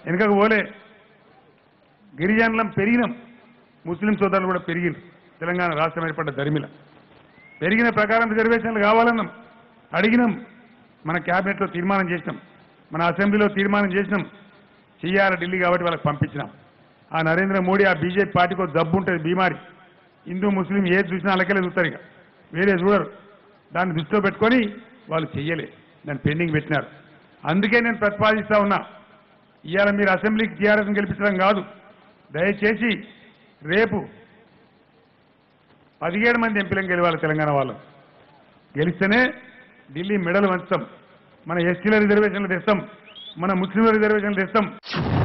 వెనుకకు పోలే గిరిజనులం పెరిగినాం, ముస్లిం సోదరులు కూడా పెరిగింది. తెలంగాణ రాష్ట్రం ఏర్పడ్డ దరిమిల పెరిగిన ప్రకారం రిజర్వేషన్లు కావాలన్నాం, అడిగినాం. మన క్యాబినెట్లో తీర్మానం చేసినాం, మన అసెంబ్లీలో తీర్మానం చేసినాం. చెయ్యాలి ఢిల్లీ కాబట్టి వాళ్ళకి పంపించినాం. ఆ నరేంద్ర మోడీ ఆ బీజేపీ పార్టీకి ఒక జబ్బు ఉంటుంది, బీమారి. హిందూ ముస్లిం ఏది చూసినా అలాగే చూస్తారు, ఇక వేరే చూడరు. దాన్ని దృష్టిలో పెట్టుకొని వాళ్ళు చెయ్యలే, దాన్ని పెండింగ్ పెట్టినారు. అందుకే నేను ప్రతిపాదిస్తా ఉన్నా, ఇవాళ మీరు అసెంబ్లీకి టీఆర్ఎస్ని గెలిపించడం కాదు, దయచేసి రేపు 17 మంది ఎంపీలను గెలవాలి. తెలంగాణ వాళ్ళు గెలిస్తేనే ఢిల్లీ మెడలు వంచుతాం, మన ఎస్టీల రిజర్వేషన్లు తెస్తాం, మన ముస్లింల రిజర్వేషన్లు తెస్తాం.